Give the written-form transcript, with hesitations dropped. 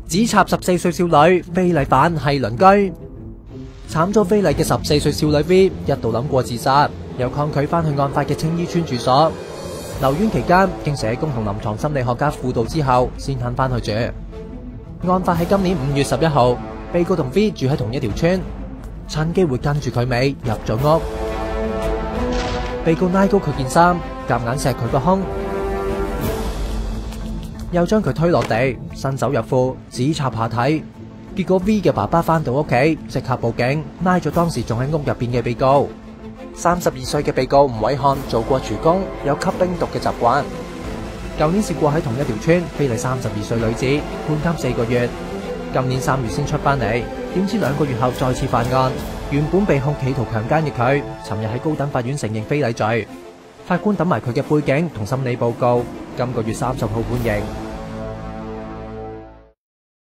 指插14歲少女非禮犯係鄰居。慘遭非禮嘅14歲少女 V 一度諗過自殺，又抗拒翻去案發嘅青衣村住所。留院期間經社工同臨床心理學家輔導之後，先肯翻去住。案發喺今年5月11號，被告同 V 住喺同一條村，趁機會跟住佢尾入咗屋。被告拉高佢件衫，夾硬錫佢個胸，又將佢推落地，伸手入褲指插下體。結果 V 嘅爸爸翻到屋企，即刻報警，拉咗當時仲喺屋入邊嘅被告。32歲嘅被告吳偉漢做過廚工，有吸冰毒嘅習慣。舊年試過喺同一條村非禮32歲女子，判監4個月。今年3月先出翻嚟，點知2個月後再次犯案。原本被控企圖強姦嘅佢，尋日喺高等法院承認非禮罪。法官等埋佢嘅背景同心理報告，今個月30號判刑。